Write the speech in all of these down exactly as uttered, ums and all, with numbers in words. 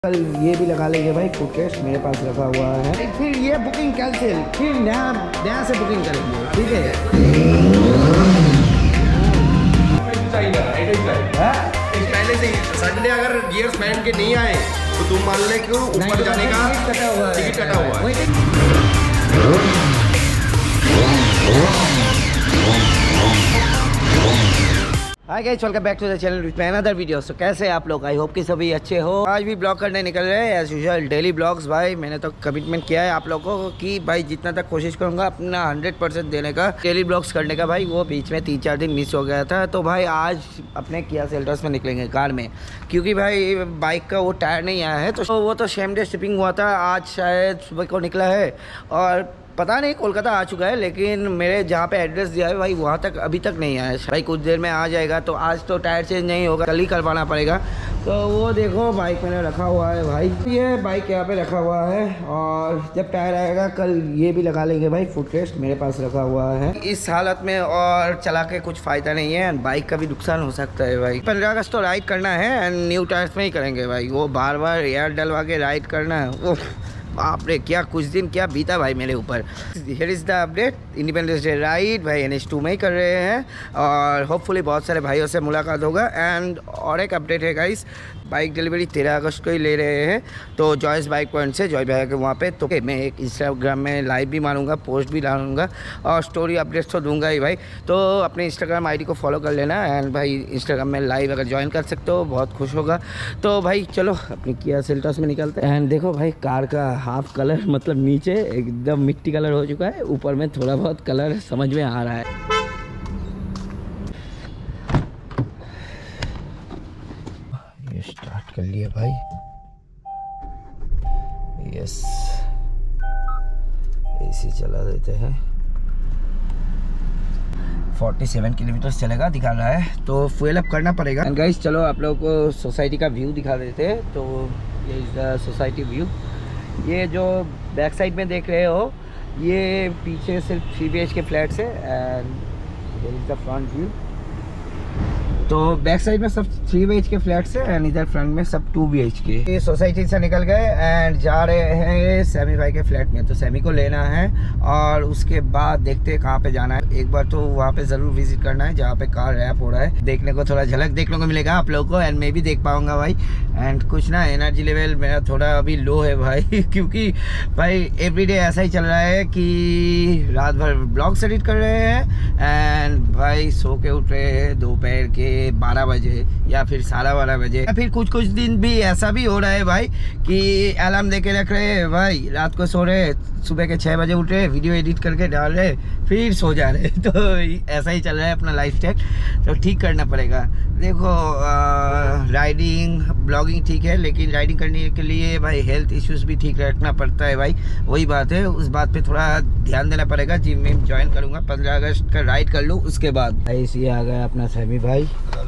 कल ये भी लगा लेंगे भाई, फुटकेश मेरे पास रखा हुआ है। फिर ये बुकिंग कैंसिल, फिर नया नया से बुकिंग करेंगे, ठीक है। पहले से संडे अगर गियर्स पहन के नहीं आए तो तुम मान ले कि ऊपर जाने का टिकट कटा हुआ है। Hi guys, welcome back to the channel with another video. So कैसे आप लोग? आई होप कि सभी अच्छे हो। आज भी ब्लॉग करने निकल रहे हैं एज यूजुअल, डेली ब्लॉग्स। भाई मैंने तो कमिटमेंट किया है आप लोगों को कि भाई जितना तक कोशिश करूंगा अपना हंड्रेड परसेंट देने का, डेली ब्लॉग्स करने का। भाई वो बीच में तीन चार दिन मिस हो गया था, तो भाई आज अपने किया सेल्टॉस में निकलेंगे कार में, क्योंकि भाई बाइक का वो टायर नहीं आया है। तो वो तो सेम डे शिपिंग हुआ था, आज शायद सुबह को निकला है और पता नहीं कोलकाता आ चुका है, लेकिन मेरे जहाँ पे एड्रेस दिया है भाई वहाँ तक अभी तक नहीं आया। भाई कुछ देर में आ जाएगा, तो आज तो टायर चेंज नहीं होगा, कल ही करवाना पड़ेगा। तो वो देखो बाइक मैंने रखा हुआ है भाई, ये बाइक यहाँ पे रखा हुआ है और जब टायर आएगा कल ये भी लगा लेंगे भाई। फुटकेश मेरे पास रखा हुआ है इस हालत में, और चला के कुछ फ़ायदा नहीं है, बाइक का भी नुकसान हो सकता है भाई। पंद्रह अगस्त तो राइड करना है एंड न्यू टायर्स में ही करेंगे भाई, वो बार बार एयर डलवा के राइड करना है। वो बाप रे, क्या कुछ दिन क्या बीता भाई मेरे ऊपर। Here is the update, independence day ride भाई एन एच टू में ही कर रहे हैं और होपफुली बहुत सारे भाइयों से मुलाकात होगा। एंड और एक अपडेट है गाइस, बाइक डिलीवरी तेरह अगस्त को ही ले रहे हैं, तो जॉयस बाइक पॉइंट से जॉय भैया के वहाँ पे। तो मैं एक इंस्टाग्राम में लाइव भी मारूंगा, पोस्ट भी डालूंगा और स्टोरी अपडेट्स तो दूंगा ही भाई। तो अपने इंस्टाग्राम आईडी को फॉलो कर लेना एंड भाई इंस्टाग्राम में लाइव अगर ज्वाइन कर सकते हो बहुत खुश होगा। तो भाई चलो अपनी किया सेल्टॉस में निकलते हैं। एंड देखो भाई कार का हाफ कलर, मतलब नीचे एकदम मिट्टी कलर हो चुका है, ऊपर में थोड़ा बहुत कलर समझ में आ रहा है। ये स्टार्ट कर लिया भाई, यस एसी चला देते हैं। सैंतालीस किलोमीटर चलेगा दिखा रहा है, तो फ्यूल अप करना पड़ेगा। एंड गाइस चलो आप लोगों को सोसाइटी का व्यू दिखा देते हैं। तो ये इज द सोसाइटी व्यू। ये जो बैक साइड में देख रहे हो, ये पीछे सिर्फ three B H K flats है एंड ये इज द फ्रंट व्यू। तो बैक साइड में सब three B H K flats है एंड इधर फ्रंट में सब टू बी एच के। ये सोसाइटी से निकल गए एंड जा रहे हैं सैमी भाई के फ्लैट में, तो सैमी को लेना है और उसके बाद देखते हैं कहाँ पे जाना है। एक बार तो वहाँ पे ज़रूर विजिट करना है जहाँ पे कार रैप हो रहा है, देखने को थोड़ा झलक देखने को मिलेगा आप लोगों को एंड मैं भी देख पाऊँगा भाई। एंड कुछ ना एनर्जी लेवल मेरा थोड़ा अभी लो है भाई क्योंकि भाई एवरीडे ऐसा ही चल रहा है कि रात भर ब्लॉग्स एडिट कर रहे हैं एंड भाई सो के उठ रहे हैं दोपहर के बारह बजे या फिर साढ़े बारह बजे, या फिर कुछ कुछ दिन भी ऐसा भी हो रहा है भाई कि अलार्म दे के रख रहे हैं भाई, रात को सो रहे, सुबह के छः बजे उठ रहे, वीडियो एडिट करके डाल रहे, फिर सो जा रहे। तो ऐसा ही चल रहा है अपना लाइफ स्टाइल, तो ठीक करना पड़ेगा। देखो राइडिंग ब्लॉगिंग ठीक है, लेकिन राइडिंग करने के लिए भाई हेल्थ इश्यूज भी ठीक रखना पड़ता है भाई। वही बात है, उस बात पे थोड़ा ध्यान देना पड़ेगा। जिम में ज्वाइन करूँगा, पंद्रह अगस्त का राइड कर लूँ उसके बाद। ऐसे आ गया अपना सैमी भाई।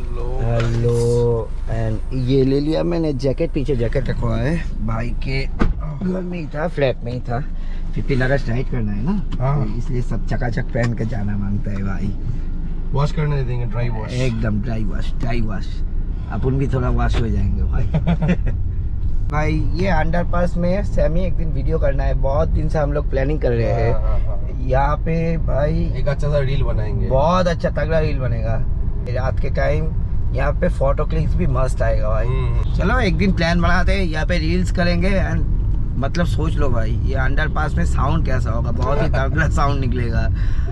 हेलो एंड ये ले लिया मैंने जैकेट, पीछे जैकेट रखवा है भाई के घर में ही था, फ्लैट में ही था। फिफ्टीन अगस्त राइड करना है ना, तो इसलिए सब चकाचक पहन के जाना मांगता है भाई। वॉश करने देंगे, ड्राई वॉश, एकदम ड्राई वॉश, ड्राई वॉश अपन भी थोड़ा वॉश हो जाएंगे भाई। भाई ये अंडरपास में सैमी एक दिन वीडियो करना है, बहुत दिन से हम लोग प्लानिंग कर रहे हैं। यहाँ पे भाई एक अच्छा सा रील बनाएंगे, बहुत अच्छा तगड़ा रील बनेगा। रात के टाइम यहाँ पे फोटो क्लिक्स भी मस्त आएगा भाई। चलो एक दिन प्लान बनाते हैं, यहाँ पे रील्स करेंगे एंड मतलब सोच लो भाई ये अंडरपास में साउंड कैसा होगा, बहुत ही तगड़ा साउंड निकलेगा।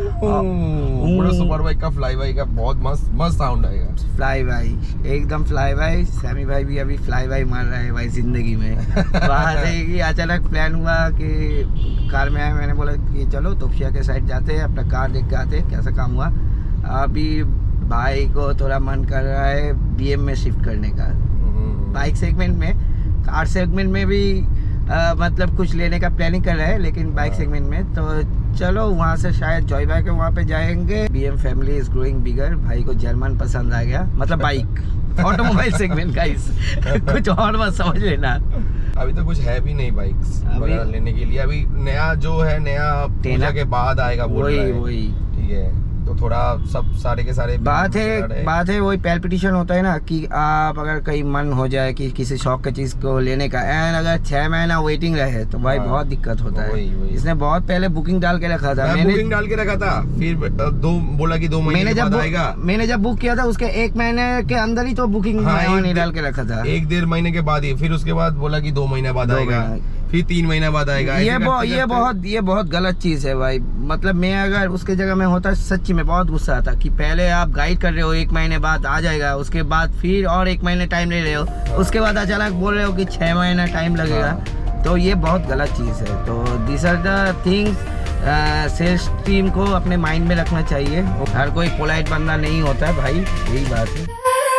पूरा सुपर बाइक का फ्लाई बाई का बहुत मस्त मस्त साउंड आएगा। फ्लाई बाई एकदम फ्लाई बाई। सैमी भाई भी अभी फ्लाई बाई मार रहा है भाई जिंदगी में। बात है कि अचानक प्लान हुआ कि कार में आए, मैंने बोला कि चलो तोपशिया के साइड जाते हैं, अपना कार देख के आते हैं कैसा काम हुआ। अभी भाई को थोड़ा मन कर रहा है बी एम में शिफ्ट करने का, बाइक सेगमेंट में। कार सेगमेंट में भी आ, मतलब कुछ लेने का प्लानिंग कर रहा है, लेकिन बाइक सेगमेंट में तो चलो वहाँ से शायद जॉय भाई के वहाँ पे जाएंगे। B M family is growing bigger. भाई को जर्मन पसंद आ गया, मतलब बाइक ऑटोमोबाइल सेगमेंट का इस कुछ और मत समझ लेना। अभी तो कुछ है भी नहीं बाइक्स लेने के लिए, अभी नया जो है नया पूजा के बाद आएगा, वही वही ठीक है। तो थोड़ा सब सारे के सारे बात है बात है वही पैल्पिटेशन होता है ना कि आप अगर कहीं मन हो जाए कि किसी शौक की चीज को लेने का, एंड अगर छह महीना वेटिंग रहे तो भाई बहुत दिक्कत होता है। वही, वही। इसने बहुत पहले बुकिंग डाल के रखा था, मैं मैंने बुकिंग डाल के रखा था, फिर दो बोला कि दो महीने के बाद आएगा। मैंने जब बुक किया था उसके एक महीने के अंदर ही तो बुकिंग नहीं डाल के रखा था, एक डेढ़ महीने के बाद ही, फिर उसके बाद बोला कि दो महीने बाद आएगा, फिर तीन महीना बाद आएगा। ये बहुत ये बहुत ये बहुत गलत चीज है भाई। मतलब मैं अगर उसके जगह में होता सच्ची में बहुत गुस्सा आता कि पहले आप गाइड कर रहे हो एक महीने बाद आ जाएगा, उसके बाद फिर और एक महीने टाइम ले रहे हो, उसके बाद अचानक बोल रहे हो कि छह महीना टाइम लगेगा। तो ये बहुत गलत चीज है। तो this are the things sales team को अपने माइंड में रखना चाहिए। हर कोई पोलाइट बंदा नहीं होता है भाई, यही बात है।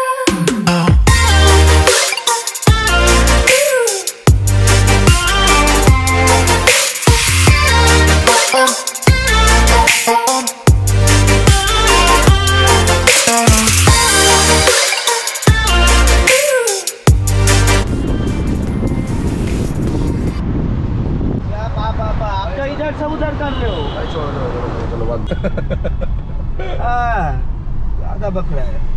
सब उधर कर रहे हो, चलो बात ज्यादा बक रहा है।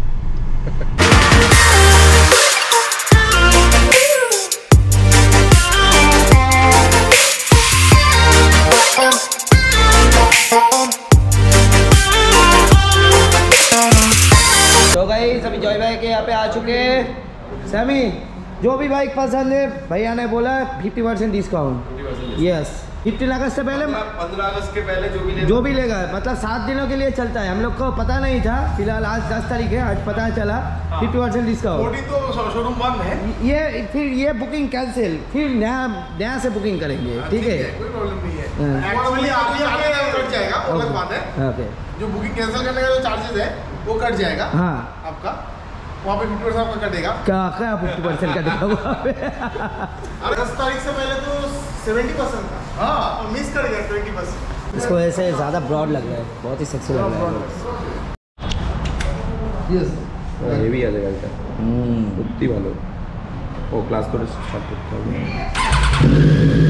तो गाइस अभी जॉय भाई के यहाँ पे आ चुके हैं। सैमी जो भी बाइक पसंद है भैया ने बोला fifty percent discount. Yes fifteen अगस्त से पहले, पंद्रह अगस्त के पहले जो भी लेगा जो भी लेगा, मतलब सात दिनों के लिए चलता है। हम लोग को पता नहीं था, फिलहाल आज दस तारीख है, आज पता चला फिफ्टी परसेंट डिस्काउंट। तो शोरूम बंद है, ये फिर ये बुकिंग कैंसिल, फिर नया नया से बुकिंग करेंगे। ठीक है, कोई प्रॉब्लम नहीं है। एक्चुअली आगे आगे कट जाएगा, वो अलग बात है। ओके, जो बुकिंग कैंसिल करने का जो चार्जेस है वो कट जाएगा। हाँ आपका वहाँ पे फिफ्टी परसेंट आपका कटेगा। क्या क्या फिफ्टी परसेंट कटेगा वहाँ पे? दस तारीख से पहले तो सेवेंटी परसेंट था। हाँ, मिस कर गया ट्वेंटी परसेंट। इसको ऐसे ज़्यादा ब्रॉड लग रहा है, बहुत ही सेक्सी लग रहा है। यस, ये भी आ जाएगा इनका। हम्म, उतनी वालों ओ क्लास को स्टार्ट करता हूँ।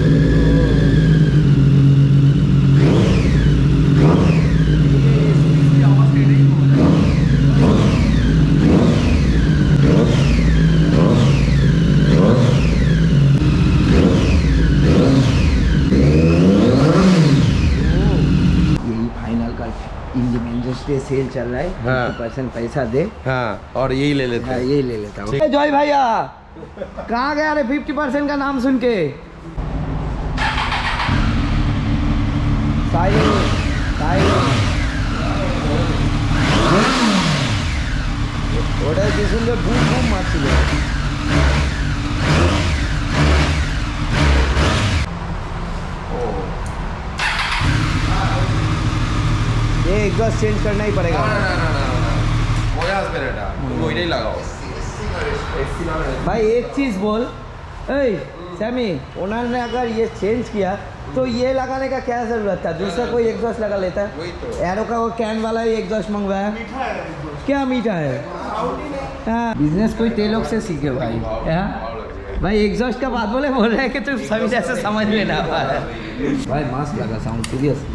सेल चल रहा है, फिफ्टी परसेंट पैसा दे। हाँ, और यही ले लेते हैं। हाँ, यही ले लेता हूँ। जॉय भैया कहाँ गया रे फिफ्टी परसेंट का नाम सुन के? साई साई ओडा की सुंदर बूम बूम मारती है। ये एग्जॉस्ट चेंज करना ही पड़ेगा। ना ना ना ना वो यार बेटा तुम वही नहीं लगाओ भाई। एक चीज बोल, ए सैमी, ओनर ने अगर ये चेंज किया तो ये लगाने का क्या जरूरत था? दूसरा कोई एग्जॉस्ट लगा लेता। एरो का वो कैन वाला ही एग्जॉस्ट मंगवाया। मीठा है, क्या मीठा है? हाँ, बिजनेस कोई तेलों से सीखे भाई। हाँ भाई, एग्जॉस्ट का बात बोले बोल रहे हैं कि तुम सभी जैसे समझ लेना भाई। मस्त लगा साउंड, सीरियसली।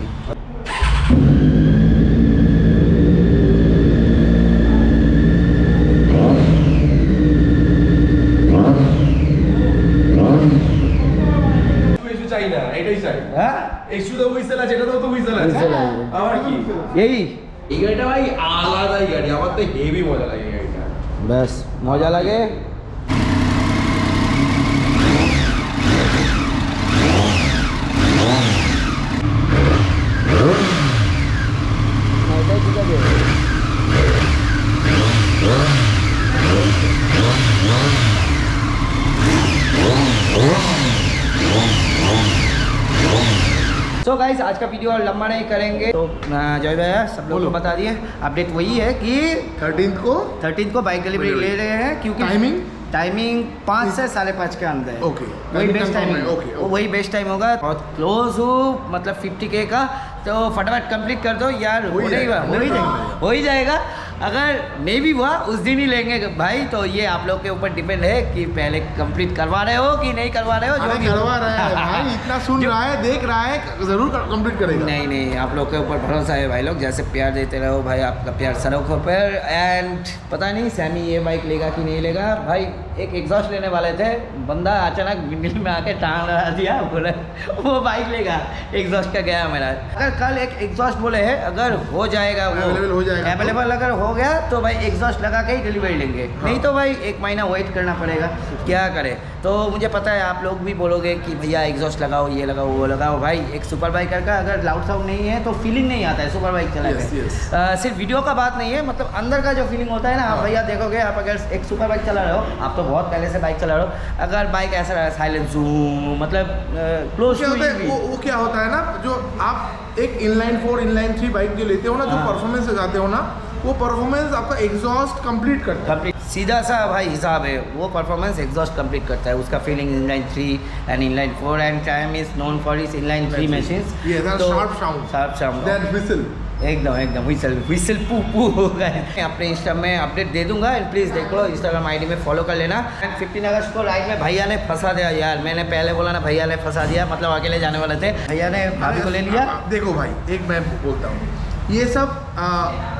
बस मजा लगे। तो गाइस आज का वीडियो और लंबा नहीं करेंगे, तो जॉय भैया सब लोगों को बता दिए। अपडेट वही है कि थर्टीन को थर्टीन को बाइक डिलीवरी ले रहे हैं, क्योंकि टाइमिंग टाइमिंग पाँच से साढ़े पाँच के अंदर। ओके, वही बेस्ट टाइमिंग। ओके, वही बेस्ट टाइम होगा। बहुत क्लोज हो, मतलब फिफ्टी के का, तो फटाफट कंप्लीट कर दो यार। हो ही जाएगा, हो ही जाएगा। अगर नहीं भी हुआ उस दिन ही लेंगे भाई। तो ये आप लोग के ऊपर डिपेंड है कि पहले कंप्लीट करवा रहे हो कि नहीं करवा रहे हो। जो भी करवा रहा है भाई, इतना सुन रहा है, देख रहा है, जरूर कंप्लीट करेगा। नहीं नहीं, आप लोग के ऊपर भरोसा है भाई लोग, जैसे प्यार देते रहो भाई, आपका प्यार सड़कों पर। एंड पता नहीं सैमी ये बाइक लेगा कि नहीं लेगा भाई। एक एग्जॉस्ट लेने वाले थे, बंदा अचानक मिडिल में आके टांग लगा दिया, बोले वो बाइक लेगा, एग्जॉस्ट का गया मेरा। अगर कल एक एग्जॉस्ट बोले है, अगर हो जाएगा वो अवेलेबल हो जाएगा, अवेलेबल अगर हो गया तो भाई एग्जॉस्ट लगा के ही डिलीवरी लेंगे। हाँ। नहीं तो भाई एक महीना वेट करना पड़ेगा, क्या करें। तो मुझे पता है आप लोग भी बोलोगे कि भैया एग्जॉस्ट लगाओ, ये लगाओ, वो लगाओ। भाई एक सुपर बाइकर का अगर लाउड साउंड नहीं है तो फीलिंग नहीं आता है सुपर बाइक चलाने में। yes, yes. सिर्फ वीडियो का बात नहीं है, मतलब अंदर का जो फीलिंग होता है ना। आप भैया देखोगे, आप अगर एक सुपर बाइक चला रहे हो, आप तो बहुत पहले से बाइक चला रहे हो, अगर बाइक ऐसा रहा साइलेंस मतलब क्लोज टू वो, वो क्या होता है ना, जो आप एक inline four inline three bike जो लेते हो ना, जो परफॉर्मेंस से जाते हो ना, वो परफॉर्मेंस आपका एग्जॉस्ट कंप्लीट करता है। सीधा सा भाई हिसाब है, वो परफॉर्मेंस एग्जॉस्ट कंप्लीट करता है। उसका feeling inline three and inline four and time is known for this inline three machines. Sharp sound, sharp sound, that whistle, एकदम एकदम व्हिसल व्हिसल पू पू हो गए। अपने इंस्टा में अपडेट दे दूंगा, एंड प्लीज़ देख लो, इंस्टाग्राम आईडी में फॉलो कर लेना। एंड फिफ्टीन अगस्त को राइड में भैया ने फंसा दिया यार, मैंने पहले बोला ना, भैया ने फंसा दिया, मतलब अकेले जाने वाले थे, भैया ने भाभी को ले लिया। देखो भाई, एक मैं बोलता हूँ, ये सब आ,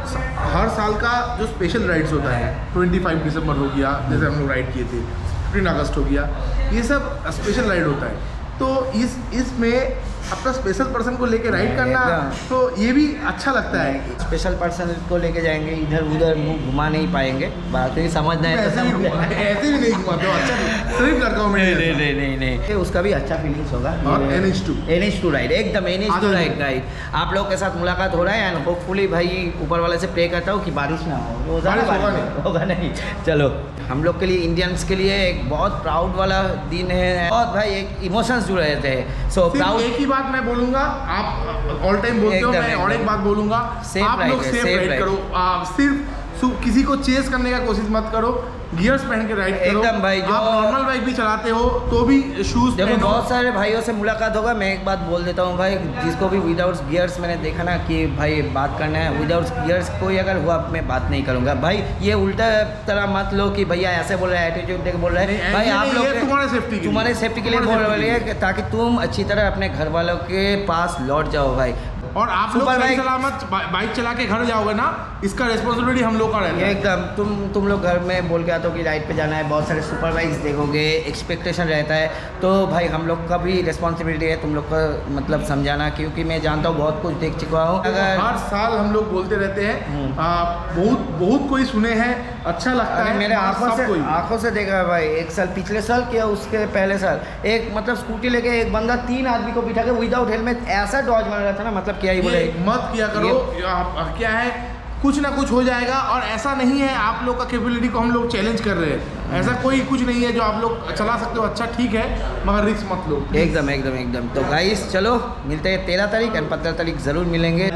हर साल का जो स्पेशल राइड्स होता है, पच्चीस दिसंबर हो गया जैसे हम लोग राइड किए थे, फिफ्टीन अगस्त हो गया, ये सब स्पेशल राइड होता है। तो इस इसमें अपना स्पेशल पर्सन को लेके राइड करना, तो ये भी अच्छा लगता है। स्पेशल पर्सन को लेके जाएंगे, इधर उधर मुंह घुमा नहीं पाएंगे, बात ही समझना है। ऐसे भी नहीं घुमाते हो, अच्छा ट्रिप करता हूँ मैं। नहीं नहीं नहीं नहीं, उसका भी अच्छा फीलिंग्स होगा। और N H two N H two ride, एकदम N H two ride ride आप लोग के साथ मुलाकात हो रहा है। एंड होपफुली भाई ऊपर वाले से प्रे करता हूँ कि बारिश ना हो, होगा नहीं। चलो, हम लोग के लिए, इंडियंस के लिए एक बहुत प्राउड वाला दिन है, बहुत भाई एक इमोशंस जुड़े रहते हैं। सो प्राउड, एक ही बात मैं बोलूंगा, आप ऑल टाइम बोलते हो, मैं और एक बात बोलूंगा, आप लोग सेफ राइड करो। आप सिर्फ किसी को चेस करने का कोशिश मत करो, गियर्स पहन के राइड करो। एकदम भाई, जो आप नॉर्मल बाइक भी चलाते हो तो भी शूज देखो, बहुत सारे भाइयों से मुलाकात होगा। मैं एक बात बोल देता हूँ भाई, जिसको भी विदाउट गियर्स मैंने देखा ना कि भाई बात करना है, विदाउट गियर्स कोई अगर हुआ मैं बात नहीं करूँगा भाई। ये उल्टा तरह मत लो कि भैया ऐसे बोल रहे हैं, एटीट्यूड देके बोल रहे हैं भाई। आप लोग तुम्हारे सेफ्टी तुम्हारे सेफ्टी के लिए बोल रहे हैं, ताकि तुम अच्छी तरह अपने घर वालों के पास लौट जाओ भाई। और आप लोग सही सलामत बाइक चला के घर जाओगे ना, इसका रिस्पॉन्सिबिलिटी हम लोग का रहता है। एकदम, तुम तुम लोग घर में बोल के आते हो कि राइड पे जाना है, बहुत सारे सुपर बाइक्स देखोगे, एक्सपेक्टेशन रहता है, तो भाई हम लोग का भी रिस्पॉन्सिबिलिटी है तुम लोग का मतलब समझाना, क्योंकि मैं जानता हूँ, बहुत कुछ देख चुका हूँ। अगर हर साल हम लोग बोलते रहते हैं, बहुत बहुत कोई सुने हैं, अच्छा लगता है। मेरे आंखों से आंखों से देखा है भाई, एक साल पिछले साल क्या उसके पहले साल, एक मतलब स्कूटी लेके एक बंदा तीन आदमी को बिठा के विदाउट हेलमेट ऐसा डॉज मार रहा था ना, मतलब क्या ही बोले, मत किया करो। क्या है, कुछ ना कुछ हो जाएगा। और ऐसा नहीं है, आप लोग का कैपेबिलिटी को हम लोग चैलेंज कर रहे हैं, ऐसा कोई कुछ नहीं है जो आप लोग चला सकते हो। अच्छा ठीक है, मगर रिस्क मत लो। एकदम एकदम एकदम। तो गाइस चलो, मिलते हैं तेरह तारीख एंड पंद्रह तारीख जरूर मिलेंगे।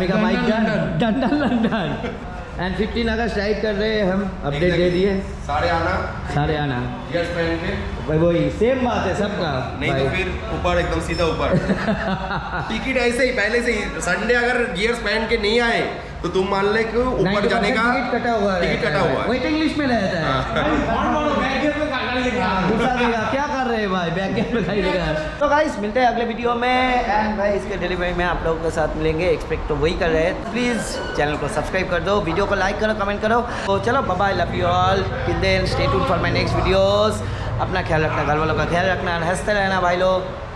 एंड फिफ्टीन अगस्त राइड कर रहे हैं हम, अपडेट दे दिए, सारे आना सारे आना गियर्स पहन के भाई, वही सेम बात है सबका। नहीं तो फिर ऊपर एकदम सीधा ऊपर टिकट ऐसे ही पहले से ही, संडे अगर गियर्स पहन के नहीं आए तो तुम मान ले कि ऊपर जाने का टिकट कटा हुआ है, टिकट कटा हुआ है, वेटिंग लिस्ट में रहता है। क्या कर रहे हैं भाई, बैक गियर में गाड़ी लेकर। तो गाइस मिलते हैं अगले वीडियो में, एंड भाई इसके डिलीवरी में आप लोगों के साथ मिलेंगे, एक्सपेक्ट तो वही कर रहे हैं। प्लीज़ चैनल को सब्सक्राइब कर दो, वीडियो को लाइक करो, कमेंट करो। तो चलो bye bye, love you all, till then stay tuned for my next videos. अपना ख्याल रखना, घर वालों का ख्याल रखना, हंसते रहना भाई लोग।